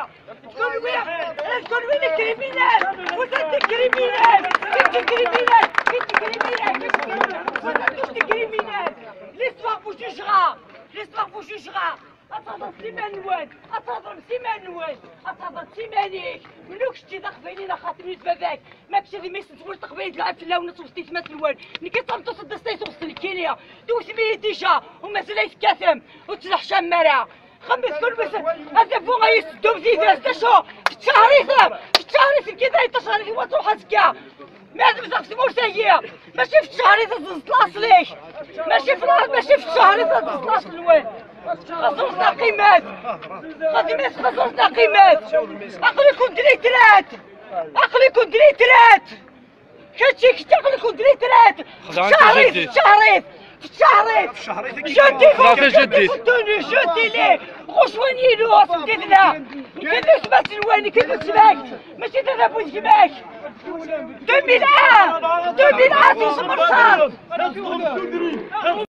تكون وين تكون وين كريمينال وانت كريمينال انت كريمينال انت كريمينال انت كريمينال l'histoire vous jugera l'histoire vous jugera أتضرب سيمان نوال أتضرب سيمان نوال أتضرب سيمانيك منوك شتي داخلين خاطر ميت باباك ما كشري ما يسنتول تقبيل تلعب في اللون توصلي تمات الوان نكي تصمتو صدستي توصل الكينيا دوس بيه ديجا ومازال يتكاثم وتلح شمارة خمس كل بس هذا فوق يسدو بزيد تشو في الشهريث كذا يتشهر في وتروح هزكا ما هذا بزاف موسية ماشي في الشهريث تزلاص ليك ماشي في الشهريث تزلاص الوان خصوصنا قيمات خصوصنا قيمات عقلكم دريترات عقلكم دريترات كلشي عقلكم دريترات في الشهريث جدي ليه خوشوانينو كذنا كذا سمعت الواني كذا سمعك ماشي تذهبوا سمعك 2001 2001 في